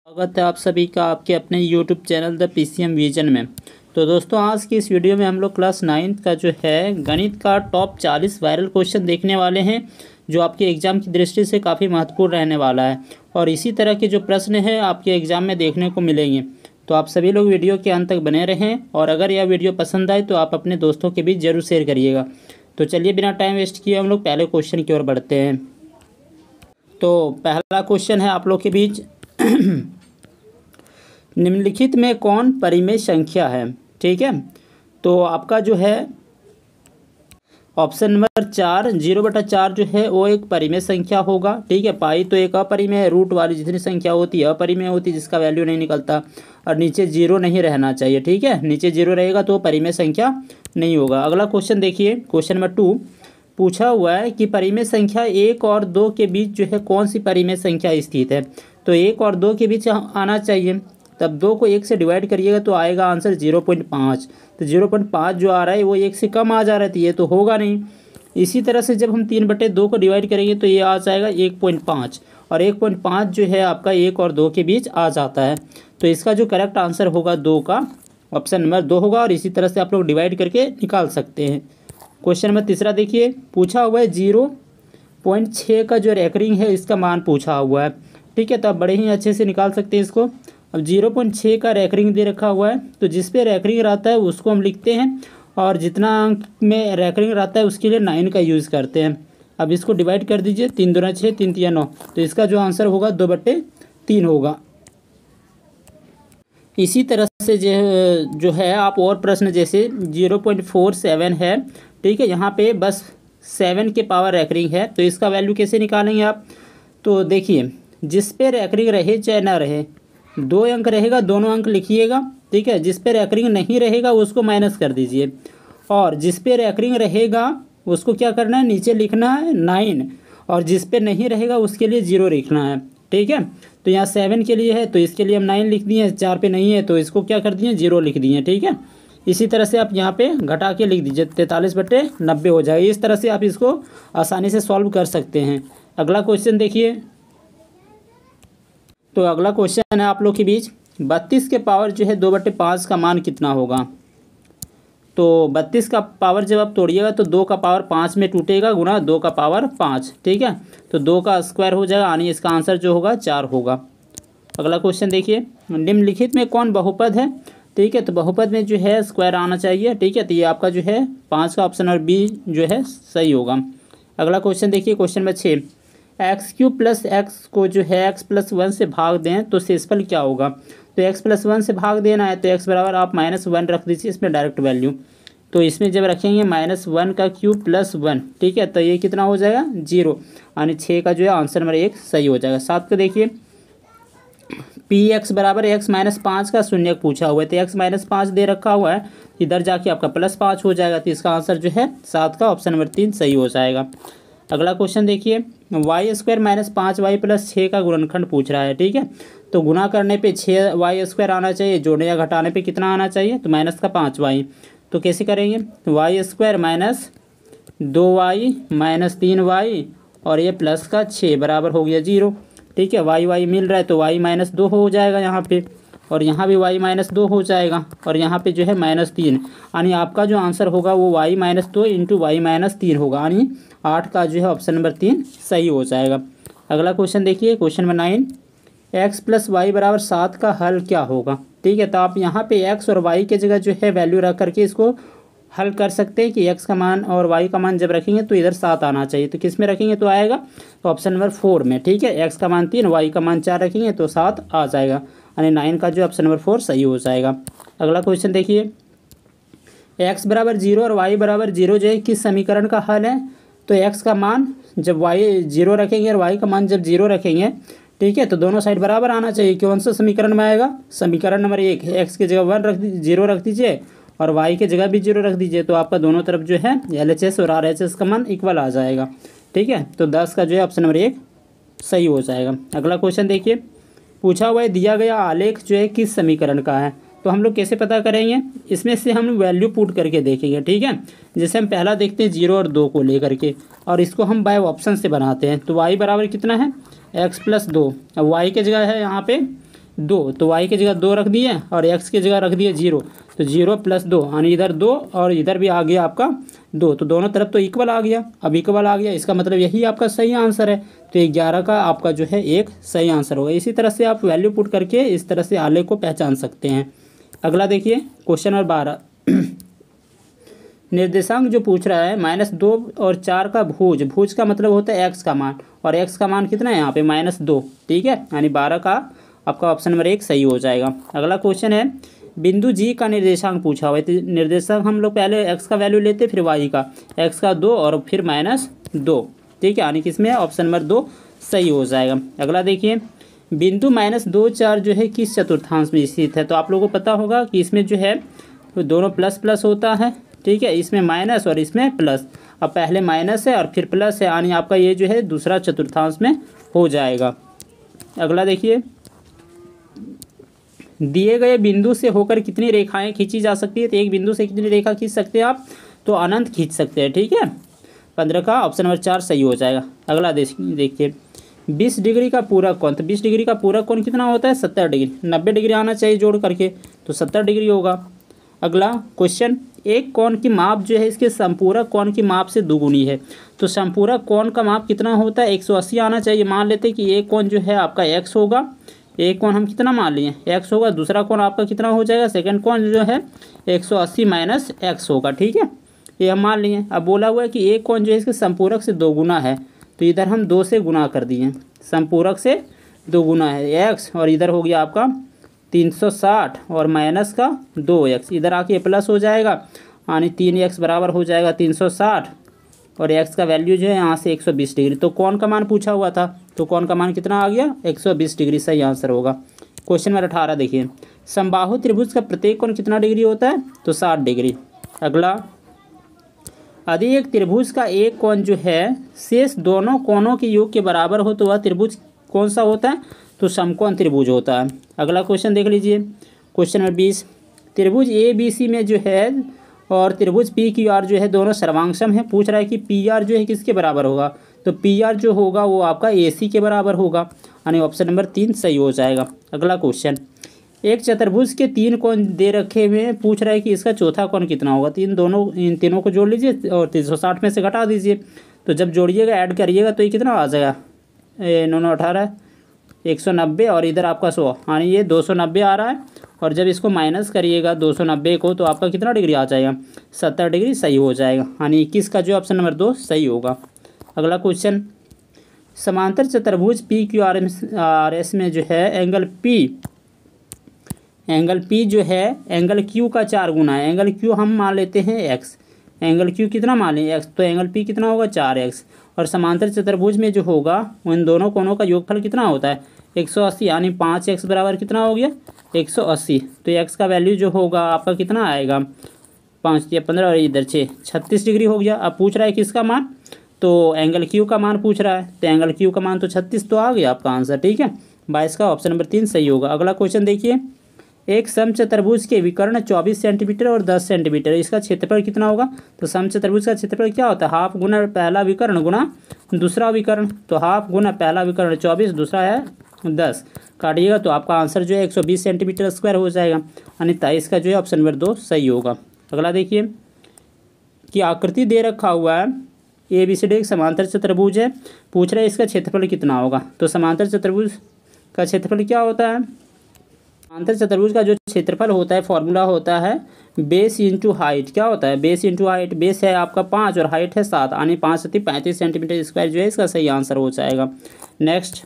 स्वागत है आप सभी का आपके अपने YouTube channel the PCM vision में। तो दोस्तों आज की इस वीडियो में हम लोग क्लास 9th का जो है गणित का टॉप 40 वायरल क्वेश्चन देखने वाले हैं, जो आपके एग्ज़ाम की दृष्टि से काफ़ी महत्वपूर्ण रहने वाला है और इसी तरह के जो प्रश्न हैं आपके एग्ज़ाम में देखने को मिलेंगे। तो आप सभी लोग वीडियो के अंत तक बने रहें और अगर यह वीडियो पसंद आए तो आप अपने दोस्तों के बीच ज़रूर शेयर करिएगा। तो चलिए बिना टाइम वेस्ट किए हम लोग पहले क्वेश्चन की ओर बढ़ते हैं। तो पहला क्वेश्चन है आप लोग के बीच निम्नलिखित में कौन परिमेय संख्या है। ठीक है, तो आपका जो है ऑप्शन नंबर 4 0/4 जो है वो एक परिमेय संख्या होगा। ठीक है, पाई तो एक अपरिमेय है, रूट वाली जितनी संख्या होती है अपरिमेय होती है जिसका वैल्यू नहीं निकलता और नीचे जीरो नहीं रहना चाहिए। ठीक है, नीचे जीरो रहेगा तो परिमेय संख्या नहीं होगा। अगला क्वेश्चन देखिए, क्वेश्चन नंबर 2 पूछा हुआ है कि परिमेय संख्या 1 और 2 के बीच जो है कौन सी परिमेय संख्या स्थित है। तो 1 और 2 के बीच आना चाहिए, तब 2 को 1 से डिवाइड करिएगा तो आएगा आंसर 0.5। तो 0.5 जो आ रहा है वो 1 से कम आ जा रहा है, ये तो होगा नहीं। इसी तरह से जब हम 3/2 को डिवाइड करेंगे तो ये आ जाएगा 1.5 और 1.5 जो है आपका 1 और 2 के बीच आ जाता है। तो इसका जो करेक्ट आंसर होगा 2 का ऑप्शन नंबर 2 होगा और इसी तरह से आप लोग डिवाइड करके निकाल सकते हैं। क्वेश्चन नंबर 3 देखिए, पूछा हुआ है 0.6 का जो रैकरिंग है इसका मान पूछा हुआ है। ठीक है, तो आप बड़े ही अच्छे से निकाल सकते हैं इसको। अब 0.6 का रैकरिंग दे रखा हुआ है तो जिस पे रैकरिंग रहता है उसको हम लिखते हैं और जितना अंक में रैकरिंग रहता है उसके लिए 9 का यूज़ करते हैं। अब इसको डिवाइड कर दीजिए, 3 दूना 6 3 तिया 9, तो इसका जो आंसर होगा 2/3 होगा। इसी तरह से जो है आप और प्रश्न जैसे 0.47 है। ठीक है, यहाँ पे बस 7 के पावर रैकरिंग है तो इसका वैल्यू कैसे निकालेंगे आप। तो देखिए, जिस पे रैकरिंग रहे चाहे ना रहे, 2 अंक रहेगा दोनों अंक लिखिएगा। ठीक है, जिस पे रैकरिंग नहीं रहेगा उसको माइनस कर दीजिए और जिस पे रैकरिंग रहेगा उसको क्या करना है, नीचे लिखना है 9 और जिस पे नहीं रहेगा उसके लिए 0 लिखना है। ठीक है, तो यहाँ 7 के लिए है तो इसके लिए हम 9 लिख दिए, 4 पे नहीं है तो इसको क्या कर दिए 0 लिख दिए। ठीक है, इसी तरह से आप यहाँ पे घटा के लिख दीजिए, 43/90 हो जाएगा। इस तरह से आप इसको आसानी से सॉल्व कर सकते हैं। अगला क्वेश्चन देखिए, तो अगला क्वेश्चन है आप लोग के बीच 32 के पावर जो है 2/5 का मान कितना होगा। तो 32 का पावर जब आप तोड़िएगा तो 2 का पावर 5 में टूटेगा गुना 2 का पावर 5। ठीक है, तो 2 का स्क्वायर हो जाएगा यानी इसका आंसर जो होगा 4 होगा। अगला क्वेश्चन देखिए, निम्नलिखित में कौन बहुपद है। ठीक है, तो बहुपद में जो है स्क्वायर आना चाहिए। ठीक है, तो ये आपका जो है 5 का ऑप्शन और बी जो है सही होगा। अगला क्वेश्चन देखिए, क्वेश्चन नंबर 6 x³ + x को जो है x+1 से भाग दें तो शेषफल क्या होगा। तो x+1 से भाग देना है तो x बराबर आप -1 रख दीजिए इसमें डायरेक्ट वैल्यू। तो इसमें जब रखेंगे -1 का क्यूब +1, ठीक है, तो ये कितना हो जाएगा 0 यानी 6 का जो है आंसर नंबर 1 सही हो जाएगा। 7 को देखिए, px बराबर x-5 का शून्यक पूछा हुआ है तो x-5 दे रखा हुआ है, इधर जाके आपका +5 हो जाएगा तो इसका आंसर जो है 7 का ऑप्शन नंबर 3 सही हो जाएगा। अगला क्वेश्चन देखिए, y² - 5y + 6 का गुणनखंड पूछ रहा है। ठीक है, तो गुना करने पे 6y² आना चाहिए, जोड़ने या घटाने पे कितना आना चाहिए तो -5y। तो कैसे करेंगे, y² - 2y - 3y और ये प्लस का 6 बराबर हो गया 0। ठीक है, y मिल रहा है तो y -2 हो जाएगा यहाँ पे और यहाँ भी y -2 हो जाएगा और यहाँ पे जो है -3 यानी आपका जो आंसर होगा वो y -2 × y - 3 होगा यानी 8 का जो है ऑप्शन नंबर 3 सही हो जाएगा। अगला क्वेश्चन देखिए, क्वेश्चन नंबर 9 x + y = 7 का हल क्या होगा। ठीक है, तो आप यहाँ पे x और y के जगह जो है वैल्यू रख करके इसको हल कर सकते हैं कि x का मान और y का मान जब रखेंगे तो इधर 7 आना चाहिए, तो किस में रखेंगे तो आएगा तो ऑप्शन नंबर 4 में। ठीक है, x का मान 3 y का मान 4 रखेंगे तो 7 आ जाएगा यानी 9 का जो ऑप्शन नंबर 4 सही हो जाएगा। अगला क्वेश्चन देखिए, x बराबर 0 और y बराबर 0 जो है किस समीकरण का हल है। तो x का मान जब y 0 रखेंगे और y का मान जब 0 रखेंगे, ठीक है, तो दोनों साइड बराबर आना चाहिए। कौन सा समीकरण में आएगा, समीकरण नंबर 1, x की जगह 0 रख दीजिए और y की जगह भी 0 रख दीजिए तो आपका दोनों तरफ जो है LHS और RHS का मान इक्वल आ जाएगा। ठीक है, तो 10 का जो है ऑप्शन नंबर 1 सही हो जाएगा। अगला क्वेश्चन देखिए, पूछा हुआ है दिया गया आलेख जो है किस समीकरण का है। तो हम लोग कैसे पता करेंगे, इसमें से हम वैल्यू पुट करके देखेंगे। ठीक है, जैसे हम पहला देखते हैं 0 और 2 को लेकर के और इसको हम बाय ऑप्शन से बनाते हैं। तो y बराबर कितना है x + 2, अब y की जगह है यहाँ पे 2, तो y की जगह 2 रख दिए और x की जगह रख दिए 0, तो 0 + 2 यानी इधर 2 और इधर भी आ गया आपका 2, तो दोनों तरफ तो इक्वल आ गया। अब इक्वल आ गया इसका मतलब यही आपका सही आंसर है, तो 11 का आपका जो है एक सही आंसर होगा। इसी तरह से आप वैल्यू पुट करके इस तरह से आले को पहचान सकते हैं। अगला देखिए क्वेश्चन नंबर 12 निर्देशांक जो पूछ रहा है -2 और 4 का भुज, भुज का मतलब होता है x का मान, और x का मान कितना है यहाँ पे -2, ठीक है, यानी 12 का आपका ऑप्शन नंबर 1 सही हो जाएगा। अगला क्वेश्चन है बिंदु जी का निर्देशांक पूछा हुआ है, तो निर्देशांक हम लोग पहले x का वैल्यू लेते फिर y का, x का 2 और फिर -2, ठीक है, यानी किसमें ऑप्शन नंबर 2 सही हो जाएगा। अगला देखिए बिंदु -2 4 जो है किस चतुर्थांश में स्थित है, तो आप लोगों को पता होगा कि इसमें जो है तो दोनों प्लस प्लस होता है, ठीक है, इसमें माइनस और इसमें प्लस। अब पहले माइनस है और फिर प्लस है, यानी आपका ये जो है दूसरा चतुर्थांश में हो जाएगा। अगला देखिए दिए गए बिंदु से होकर कितनी रेखाएं खींची जा सकती है, तो एक बिंदु से कितनी रेखा खींच सकते हैं आप, तो अनंत खींच सकते हैं, ठीक है, 15 का ऑप्शन नंबर 4 सही हो जाएगा। अगला देखिए 20 डिग्री का पूरक कोण, तो 20 डिग्री का पूरक कोण कितना होता है 70 डिग्री, 90 डिग्री आना चाहिए जोड़ करके, तो 70 डिग्री होगा। अगला क्वेश्चन एक कोण की माप जो है इसके संपूरक कोण की माप से दुगुनी है, तो संपूरक कोण का माप कितना होता है 180 आना चाहिए। मान लेते हैं कि एक कोण जो है आपका x होगा, एक कोण हम कितना मान लिए x होगा, दूसरा कोण आपका कितना हो जाएगा, सेकंड कोण जो है 180 - x होगा, ठीक है, ये हम मान लिए। अब बोला हुआ है कि एक कोण जो है इसके संपूरक से 2 गुना है, तो इधर हम 2 से गुना कर दिए, संपूरक से 2 गुना है x, और इधर हो गया आपका 360 और माइनस का 2x, इधर आके प्लस हो जाएगा, यानी 3x बराबर हो जाएगा 360, और x का वैल्यू जो है यहाँ से 120 डिग्री। तो कौन का मान पूछा हुआ था, तो कौन का मान कितना आ गया 120 डिग्री, सही आंसर होगा। क्वेश्चन नंबर 18 देखिए समबाहु त्रिभुज का प्रत्येक कोण कितना डिग्री होता है, तो 60 डिग्री। अगला यदि एक त्रिभुज का एक कोण जो है शेष दोनों कोणों के योग के बराबर हो तो वह त्रिभुज कौन सा होता है, तो समकोण त्रिभुज होता है। अगला क्वेश्चन देख लीजिए क्वेश्चन नंबर 20 त्रिभुज ABC में जो है और त्रिभुज PQR जो है दोनों सर्वांगसम है, पूछ रहा है कि PR जो है किसके बराबर होगा, तो PR जो होगा वो आपका AC के बराबर होगा, यानी ऑप्शन नंबर 3 सही हो जाएगा। अगला क्वेश्चन एक चतुर्भुज के 3 कोण दे रखे हुए हैं, पूछ रहा है कि इसका चौथा कोण कितना होगा, तो इन तीनों को जोड़ लीजिए और 360 में से घटा दीजिए, तो जब जोड़िएगा ऐड करिएगा तो ये कितना आ जाएगा 9 18 190 और इधर आपका 100, यानी ये 290 आ रहा है, और जब इसको माइनस करिएगा 290 को तो आपका कितना डिग्री आ जाएगा 70 डिग्री सही हो जाएगा, यानी 21 का जो ऑप्शन नंबर 2 सही होगा। अगला क्वेश्चन समांतर चतुर्भुज PQRS में जो है एंगल P जो है एंगल Q का 4 गुना है, एंगल Q हम मान लेते हैं x, एंगल Q कितना मान लें x, तो एंगल P कितना होगा 4x, और समांतर चतुर्भुज में जो होगा उन दोनों कोणों का योगफल कितना होता है 180, यानी 5x बराबर कितना हो गया 180, तो x का वैल्यू जो होगा आपका कितना आएगा 5 या 15 और इधर 36 डिग्री हो गया। अब पूछ रहा है किसका मान, तो एंगल Q का मान पूछ रहा है, तो एंगल Q का मान तो 36 तो आ गया आपका आंसर, ठीक है, 22 का ऑप्शन नंबर 3 सही होगा। अगला क्वेश्चन देखिए एक समचतुर्भुज के विकर्ण 24 सेंटीमीटर और 10 सेंटीमीटर, इसका क्षेत्रफल कितना होगा, तो समचतुर्भुज का क्षेत्रफल क्या होता है हाफ गुना पहला विकर्ण गुना दूसरा विकर्ण, तो हाफ गुना पहला विकर्ण 24 दूसरा है 10, काटिएगा तो आपका आंसर जो है 120 सेंटीमीटर स्क्वायर हो जाएगा, यानी 23 का जो है ऑप्शन नंबर 2 सही होगा। अगला देखिए कि आकृति दे रखा हुआ है ABCD एक समांतर चतुर्भुज है, पूछ रहे इसका क्षेत्रफल कितना होगा, तो समांतर चतुर्भुज का क्षेत्रफल क्या होता है, समांतर चतुर्भुज का जो क्षेत्रफल होता है फॉर्मूला होता है बेस इंटू हाइट, क्या होता है बेस इंटू हाइट, बेस है आपका 5 और हाइट है 7, यानी 5 से 35 सेंटीमीटर स्क्वायर जो है इसका सही आंसर हो जाएगा। नेक्स्ट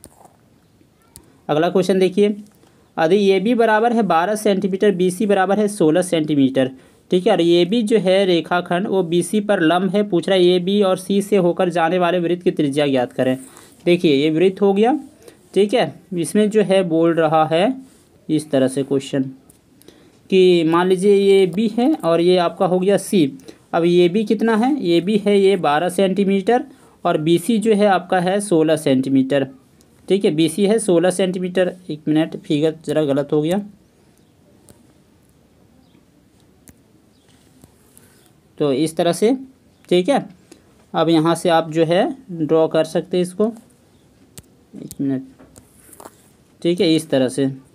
अगला क्वेश्चन देखिए यदि AB बराबर है 12 सेंटीमीटर BC बराबर है 16 सेंटीमीटर, ठीक है, और AB जो है रेखाखंड वो BC पर लंब है, पूछ रहा है AB और C से होकर जाने वाले वृत्त की त्रिज्या ज्ञात करें। देखिए ये वृत्त हो गया, ठीक है, इसमें जो है बोल रहा है इस तरह से क्वेश्चन कि मान लीजिए ये B है और ये आपका हो गया C, अब ये B कितना है, ये B है ये 12 सेंटीमीटर और BC जो है आपका है 16 सेंटीमीटर, ठीक है, BC है 16 सेंटीमीटर, एक मिनट फिगर ज़रा गलत हो गया, तो इस तरह से, ठीक है, अब यहाँ से आप जो है ड्रॉ कर सकते हैं इसको, एक मिनट, ठीक है, इस तरह से।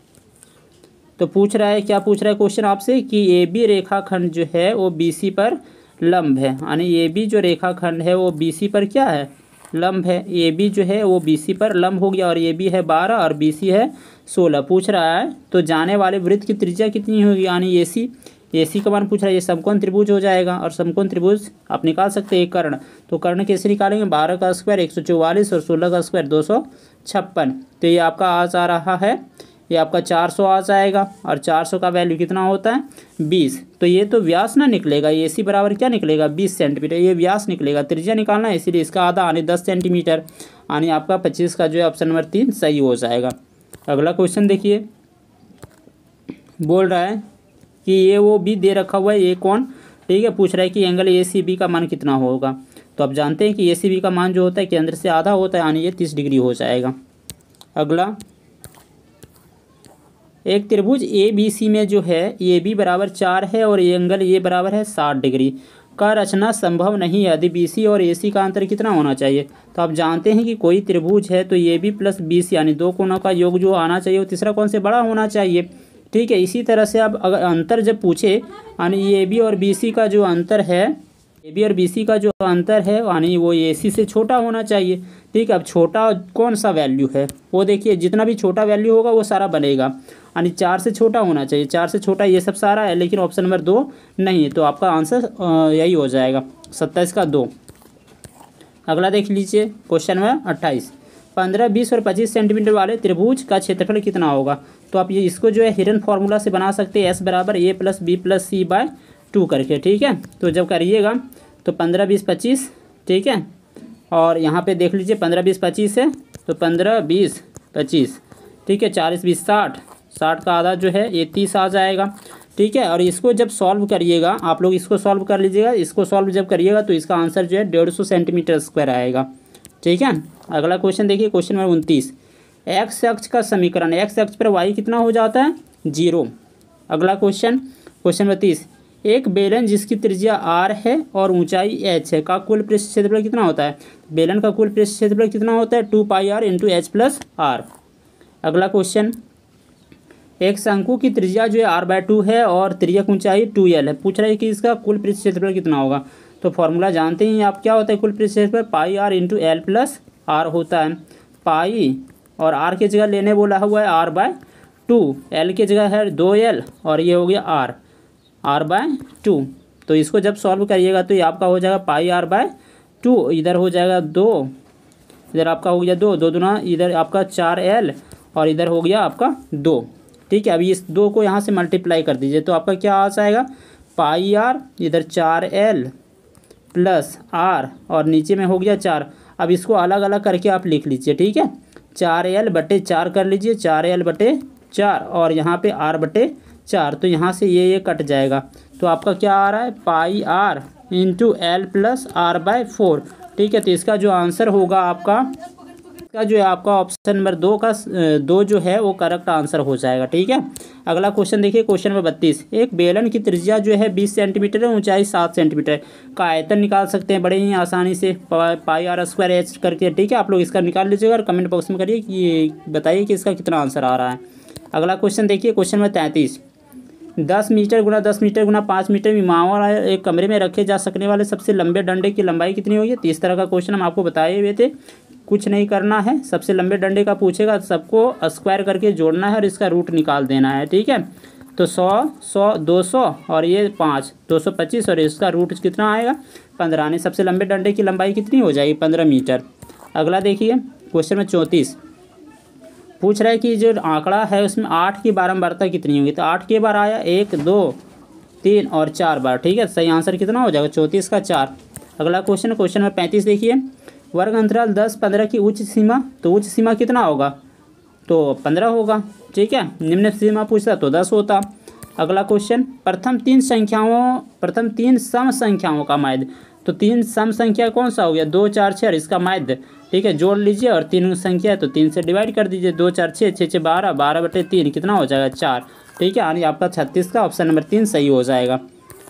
तो पूछ रहा है, क्या पूछ रहा है क्वेश्चन आपसे कि ए बी रेखाखंड जो है वो बी सी पर लंब है, यानी ए बी जो रेखाखंड है वो बी सी पर क्या है, लंब है। ए बी जो है वो बी सी पर लंब हो गया, और ए बी है 12 और बी सी है 16 पूछ रहा है। तो जाने वाले वृत्त की त्रिज्या कितनी होगी, यानी ए सी, ए सी का मान पूछ रहा है। ये समकोण त्रिभुज हो जाएगा, और समकोण त्रिभुज आप निकाल सकते हैं कर्ण। तो कर्ण कैसे निकालेंगे, 12 का स्क्वायर 144 और 16 का स्क्वायर 256। तो ये आपका आ जा रहा है, ये आपका 400 आ जाएगा, और 400 का वैल्यू कितना होता है 20। तो ये तो व्यास ना निकलेगा, ए सी बराबर क्या निकलेगा 20 सेंटीमीटर, ये व्यास निकलेगा। त्रिज्या निकालना है, इसीलिए इसका आधा यानी 10 सेंटीमीटर, यानी आपका 25 का जो है ऑप्शन नंबर 3 सही हो जाएगा। अगला क्वेश्चन देखिए, बोल रहा है कि ये वो भी दे रखा हुआ है, ये कौन, ठीक है। पूछ रहा है कि एंगल ए सी बी का मान कितना होगा। तो आप जानते हैं कि ए सी बी का मान जो होता है केंद्र से आधा होता है, यानी ये 30 डिग्री हो जाएगा। अगला, एक त्रिभुज ए बी सी में जो है ए बी बराबर 4 है और एंगल ए बराबर है 60 डिग्री का रचना संभव नहीं है यदि बी सी और ए सी का अंतर कितना होना चाहिए। तो आप जानते हैं कि कोई त्रिभुज है तो A B plus B C यानी दो कोणों का योग जो आना चाहिए वो तीसरा कोण से बड़ा होना चाहिए, ठीक है। इसी तरह से अब अगर अंतर जब पूछे, यानी ए बी और बी सी का जो अंतर है, ए बी और बी सी का जो अंतर है यानी वो ए सी से छोटा होना चाहिए, ठीक है। अब छोटा कौन सा वैल्यू है वो देखिए, जितना भी छोटा वैल्यू होगा वो सारा बनेगा, यानी 4 से छोटा होना चाहिए। 4 से छोटा ये सब सारा है, लेकिन ऑप्शन नंबर 2 नहीं है, तो आपका आंसर यही हो जाएगा 27 का 2। अगला देख लीजिए क्वेश्चन नंबर 28, 15, 20 और 25 सेंटीमीटर वाले त्रिभुज का क्षेत्रफल कितना होगा। तो आप ये इसको जो है हिडन फार्मूला से बना सकते हैं, एस बराबर A plus B plus C by 2 करके, ठीक है। तो जब करिएगा तो 15, 20, 25, ठीक है। और यहाँ पे देख लीजिए 15, 20, 25 है, तो 15, 20, 25, ठीक है। 40, 20, 60, 60 का आधा जो है ये 30 आ जाएगा, ठीक है। और इसको जब सॉल्व करिएगा, आप लोग इसको सॉल्व कर लीजिएगा, इसको सॉल्व जब करिएगा तो इसका आंसर जो है 150 सेंटीमीटर स्क्वायर आएगा, ठीक है। अगला क्वेश्चन देखिए, क्वेश्चन नंबर 29, एक्स अक्ष का समीकरण, एक्स अक्ष पर वाई कितना हो जाता है 0। अगला क्वेश्चन, क्वेश्चन नंबर 30, एक बेलन जिसकी त्रिज्या r है और ऊंचाई h है का कुल पृष्ठ क्षेत्रफल कितना होता है। बेलन का कुल पृष्ठ क्षेत्रफल कितना होता है 2 pi r into H plus R. अगला क्वेश्चन, एक शंकु की त्रिज्या जो है r/2 है और त्रिज्यक ऊंचाई 2l है। पूछ रहा है कि इसका कुल पृष्ठ क्षेत्रफल कितना होगा। तो फॉर्मूला जानते हैं आप, क्या होता है कुल पृष्ठ क्षेत्रफल, pi r into L plus R होता है। पाई और r की जगह लेने बोला हुआ है r/2, l की जगह है 2l और ये हो गया r/2। तो इसको जब सॉल्व करिएगा तो ये आपका हो जाएगा पाई r/2, इधर हो जाएगा 2, इधर आपका हो गया 2, 2 दूना इधर आपका 4l और इधर हो गया आपका 2, ठीक है। अभी इस 2 को यहाँ से मल्टीप्लाई कर दीजिए तो आपका क्या आ जाएगा पाई r, इधर 4l प्लस r और नीचे में हो गया 4। अब इसको अलग अलग करके आप लिख लीजिए, ठीक है। 4l/4 कर लीजिए, 4l/4 और यहाँ पे r/4, तो यहाँ से ये कट जाएगा। तो आपका क्या आ रहा है pi r into L plus r/4, ठीक है। तो इसका जो आंसर होगा आपका, इसका जो है आपका ऑप्शन नंबर 2 जो है वो करेक्ट आंसर हो जाएगा, ठीक है। अगला क्वेश्चन देखिए, क्वेश्चन नंबर 32, एक बेलन की त्रिज्या जो है 20 सेंटीमीटर है, ऊंचाई 7 सेंटीमीटर का आयतन निकाल सकते हैं बड़े ही आसानी से, पाई r स्क्वायर एच करके, ठीक है। आप लोग इसका निकाल लीजिएगा और कमेंट बॉक्स में करिए कि बताइए कि इसका कितना आंसर आ रहा है। अगला क्वेश्चन देखिए, क्वेश्चन नंबर 33, 10 मीटर गुना 10 मीटर गुना 5 मीटर विमाओं एक कमरे में रखे जा सकने वाले सबसे लंबे डंडे की लंबाई कितनी होगी। तो इस तरह का क्वेश्चन हम आपको बताए हुए थे, कुछ नहीं करना है, सबसे लंबे डंडे का पूछेगा सबको स्क्वायर करके जोड़ना है और इसका रूट निकाल देना है, ठीक है। तो 100, 200 और ये 5, 225 और इसका रूट कितना आएगा 15, यानी सबसे लंबे डंडे की लंबाई कितनी हो जाएगी 15 मीटर। अगला देखिए क्वेश्चन में 34, पूछ रहा है कि जो आंकड़ा है उसमें 8 की बारंबारता कितनी होगी। तो 8 के बार आया 1, 2, 3 और 4 बार, ठीक है। सही आंसर कितना हो जाएगा 34 का 4। अगला क्वेश्चन, क्वेश्चन में 35 देखिए, वर्ग अंतराल 10, 15 की उच्च सीमा, तो उच्च सीमा कितना होगा तो 15 होगा, ठीक है। निम्न सीमा पूछता तो 10 होता। अगला क्वेश्चन, प्रथम तीन सम संख्याओं का माध्य, तो 3 सम संख्या कौन सा हो गया 2, 4, 6 और इसका माध्य, ठीक है। जोड़ लीजिए और 3 संख्या है तो 3 से डिवाइड कर दीजिए, 2, 4, 6, 6, 6, 12, 12/3 कितना हो जाएगा 4, ठीक है। यानी आपका 36 का ऑप्शन नंबर 3 सही हो जाएगा।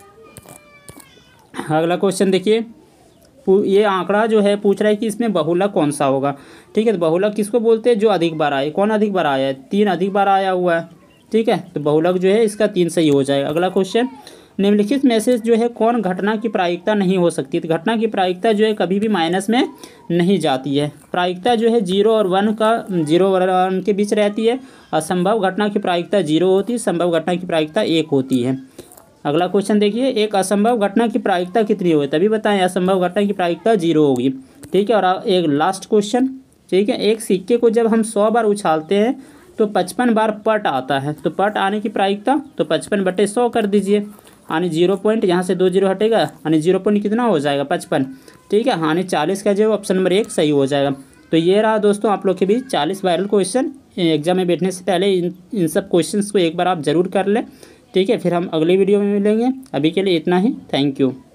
अगला क्वेश्चन देखिए, ये आंकड़ा जो है पूछ रहा है कि इसमें बहुलक कौन सा होगा, ठीक है। तो बहुलक किसको बोलते हैं जो अधिक बार आए, कौन अधिक बार आया है 3 अधिक बार आया हुआ है, ठीक है, तो बहुलक जो है इसका 3 सही हो जाएगा। अगला क्वेश्चन, निम्नलिखित में से जो है कौन घटना की प्रायिकता नहीं हो सकती। तो घटना की प्रायिकता जो है कभी भी माइनस में नहीं जाती है। प्रायिकता जो है 0 और 1 का 0 और 1 के बीच रहती है। असंभव घटना की प्रायिकता 0 होती है, संभव घटना की प्रायिकता 1 होती है। अगला क्वेश्चन देखिए, एक असंभव घटना की प्रायिकता कितनी होगी, तभी बताएं। असंभव घटना की प्रायिकता 0 होगी, ठीक है। और एक लास्ट क्वेश्चन, ठीक है, एक सिक्के को जब हम 100 बार उछालते हैं तो 55 बार पट आता है, तो पट आने की प्रायिकता, तो 55/100 कर दीजिए, यानी 0 पॉइंट, यहाँ से 2 0 हटेगा, यानी 0 पॉइंट कितना हो जाएगा 55, ठीक है, यानी 40 का जो ऑप्शन नंबर 1 सही हो जाएगा। तो ये रहा दोस्तों आप लोग के बीच 40 वायरल क्वेश्चन। एग्जाम में बैठने से पहले इन सब क्वेश्चंस को एक बार आप ज़रूर कर लें, ठीक है। फिर हम अगली वीडियो में मिलेंगे, अभी के लिए इतना ही, थैंक यू।